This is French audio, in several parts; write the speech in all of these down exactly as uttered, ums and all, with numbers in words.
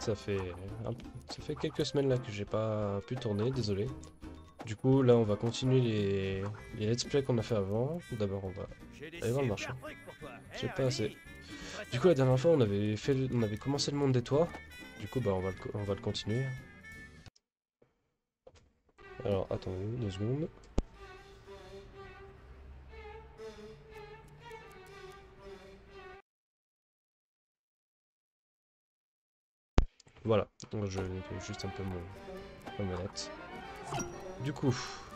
ça fait, un... ça fait quelques semaines là que j'ai pas pu tourner, désolé. Du coup, là, on va continuer les, les let's play qu'on a fait avant. D'abord, on va aller voir le marchand. J'ai pas assez. Du coup, la dernière fois, on avait fait, le... on avait commencé le monde des toits. Du coup, bah, on va le, on va le continuer. Alors, attendez deux secondes. Voilà, donc je nettoie juste un peu mon, ma manette. Du coup,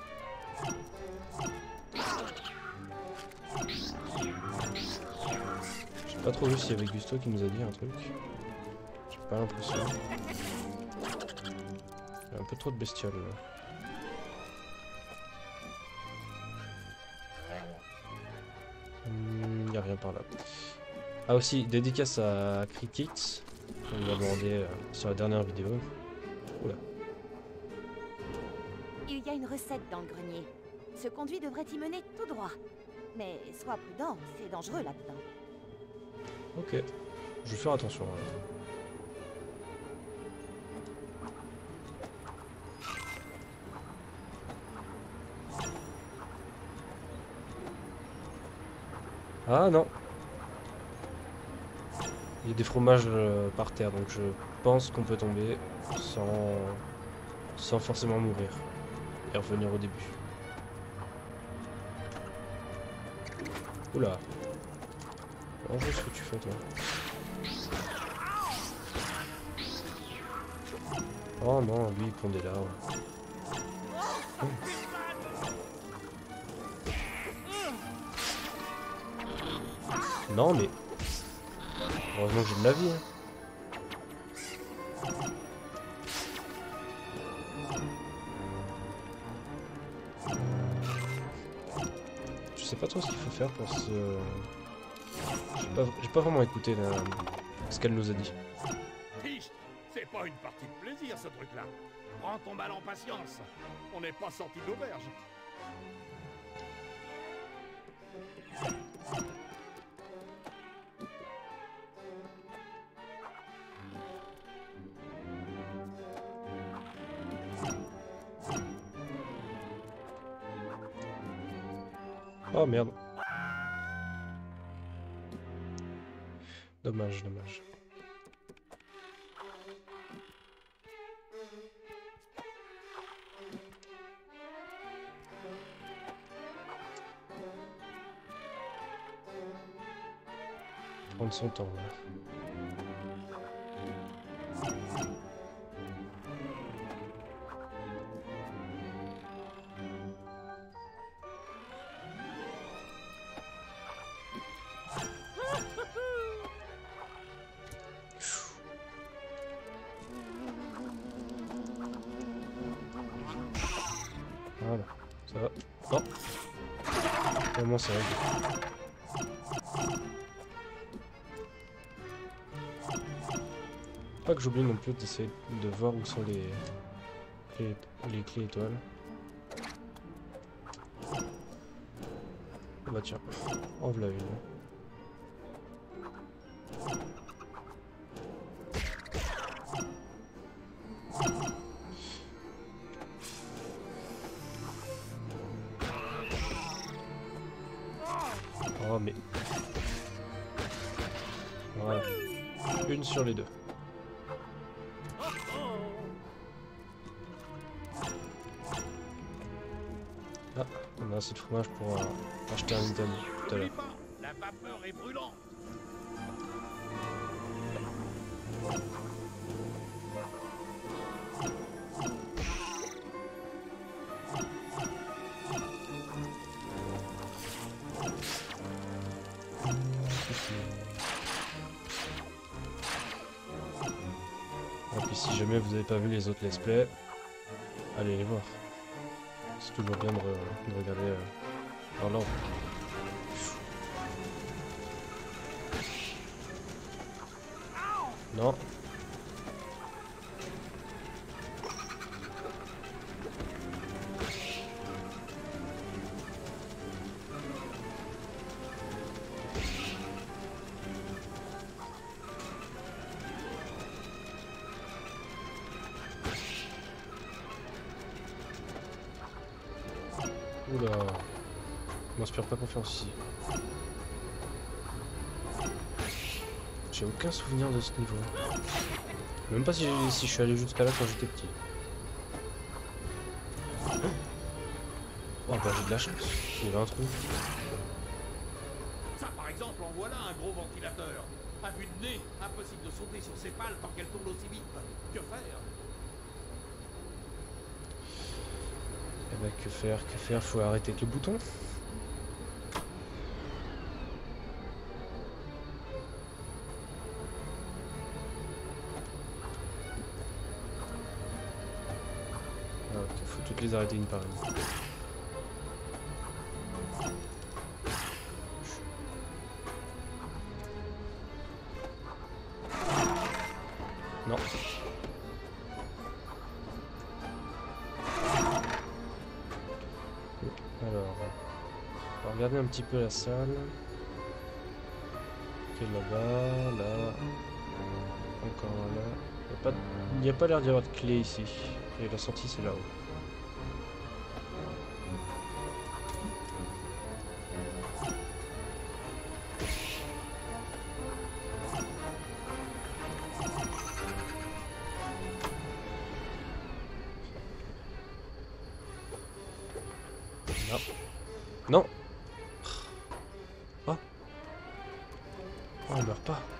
j'ai pas trop vu s'il y avait Gusto qui nous a dit un truc. J'ai pas l'impression. Il y a un peu trop de bestioles là. Il hmm, n'y a rien par là. Ah aussi, dédicace à Crickix. On lui a demandé euh, sur la dernière vidéo. Oula. Il y a une recette dans le grenier. Ce conduit devrait y mener tout droit. Mais sois prudent, c'est dangereux là-dedans. Ok, je vais faire attention. Hein. Ah non. Il y a des fromages euh, par terre, donc je pense qu'on peut tomber sans, sans forcément mourir. Et revenir au début. Oula. Dangereux ce que tu fais toi. Oh non, lui il prend des larves. Oh. Non mais... Heureusement que j'ai de la vie. Hein. Je sais pas trop ce qu'il faut faire pour ce... J'ai pas, j'ai pas vraiment écouté la... ce qu'elle nous a dit. C'est pas une partie de plaisir ce truc-là. Prends ton mal en patience. On n'est pas sorti de l'auberge. Oh merde. Dommage, dommage. Prendre son temps là. Voilà, ça va. Non. Vraiment ça va. Pas que j'oublie non plus d'essayer de voir où sont les clés, les clés étoiles. Bah tiens, en voilà une. Oh mais... Voilà. Une sur les deux. Ah, on a assez de fromage pour euh, acheter un item tout à l'heure. La vapeur est brûlante. Et puis si jamais vous n'avez pas vu les autres let's play, allez les voir. C'est toujours bien de, re de regarder euh, dans l'ordre. Non. Oula. Je m'inspire pas confiance ici. J'ai aucun souvenir de ce niveau. Même pas si, si je suis allé jusqu'à là quand j'étais petit. Oh bah j'ai de la chance. Il y avait un trou. Ça, par exemple, en voilà un gros ventilateur. À vue de nez, impossible de sauter sur ses pales tant qu'elles tournent aussi vite. Que faire? Eh bah que faire, que faire? Faut arrêter avec le bouton. Ah, ok, faut toutes les arrêter une par une. Non. Alors, on va regarder un petit peu la salle. Ok, là-bas, là, encore là. Il n'y a pas, il n'y a pas l'air d'y avoir de clé ici. Et la sortie, c'est là-haut. Non. Non. Oh. Oh, on meurt pas.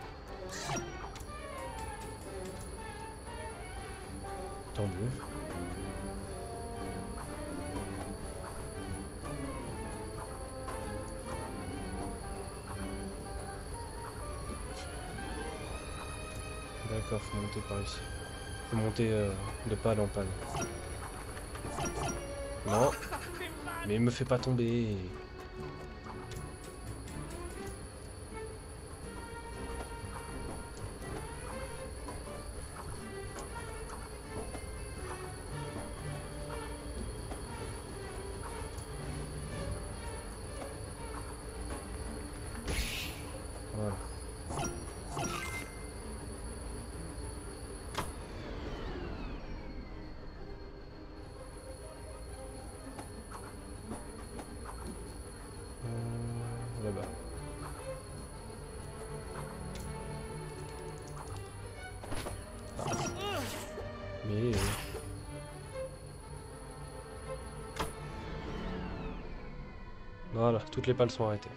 Tant mieux. D'accord, faut monter par ici. Faut monter euh, de pale en pale. Non. Mais me fais pas tomber. Voilà. Euh, Là-bas. Ah. Mais... Voilà, toutes les pales sont arrêtées.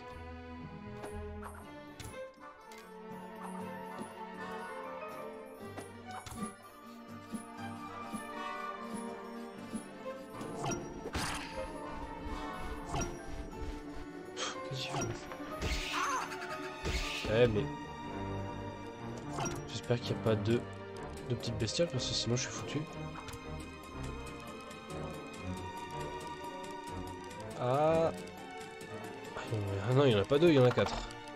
Qu'est-ce qu'il fait? Eh mais... J'espère qu'il n'y a pas de... de petites bestioles parce que sinon je suis foutu. Ah... Ah non, il n'y en a pas deux, il y en a quatre.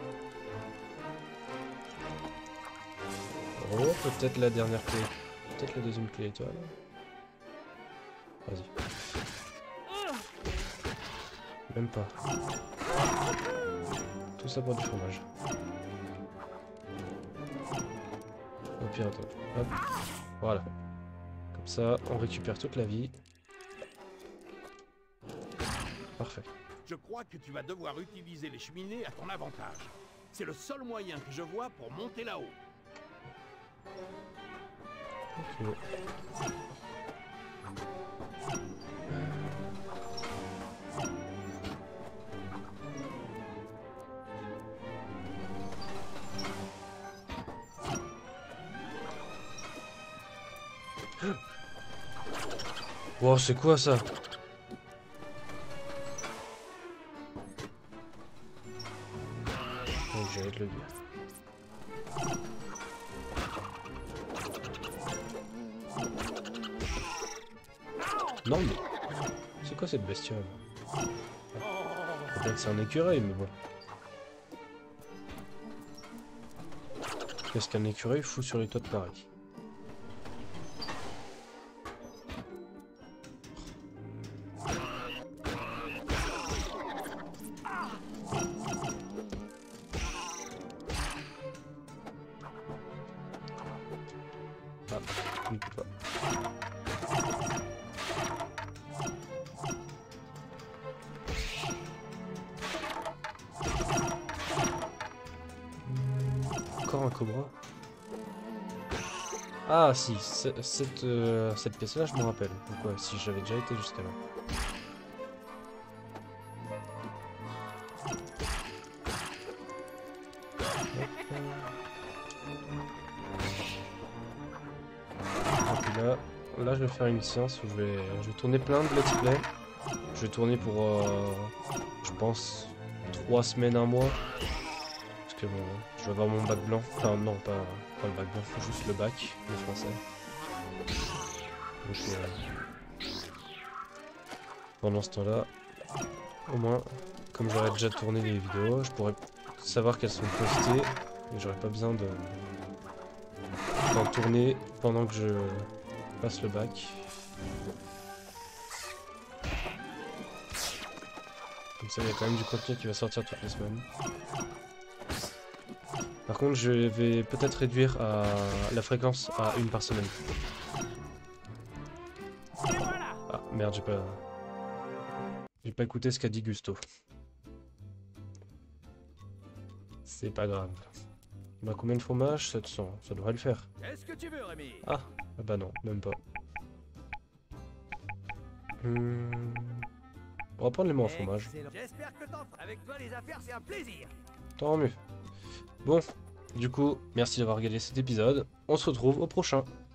Oh, peut-être la dernière clé. Peut-être la deuxième clé étoile. Vas-y. Même pas. Tout ça pour du fromage. Au pire, attends. Hop. Voilà. Comme ça, on récupère toute la vie. Parfait. Je crois que tu vas devoir utiliser les cheminées à ton avantage. C'est le seul moyen que je vois pour monter là-haut. Ok. Wow, c'est quoi ça? Oh, j'allais te le dire. Non mais... C'est quoi cette bestiole? Peut-être que c'est un écureuil, mais bon. Qu'est-ce qu'un écureuil fout sur les toits de Paris? Ah, je ne peux pas. cobra. Ah si, cette, euh, cette pièce là je me rappelle. Donc ouais, si j'avais déjà été jusqu'à là. Et puis là, là je vais faire une séance où je vais, je vais tourner plein de let's play. Je vais tourner pour, euh, je pense, trois semaines, un mois. Parce que bon, je vais avoir mon bac blanc. Enfin non, pas, pas le bac blanc, juste le bac, le français. Donc euh, pendant ce temps-là, au moins, comme j'aurais déjà tourné les vidéos, je pourrais savoir qu'elles sont postées et j'aurais pas besoin de d'en tourner pendant que je passe le bac. Comme ça, il y a quand même du contenu qui va sortir toutes les semaines. Par contre, je vais peut-être réduire à la fréquence à une par semaine. Ah merde, j'ai pas... J'ai pas écouté ce qu'a dit Gusto. C'est pas grave. Bah combien de fromage? sept cents, ça devrait le faire. Qu'est-ce que tu veux, Rémi? Ah, ah bah non, même pas. Hmm... On va prendre les mots en fromage. J'espère que t'en... Avec toi, les affaires, c'est un plaisir. Tant mieux. Bon, du coup, merci d'avoir regardé cet épisode. On se retrouve au prochain.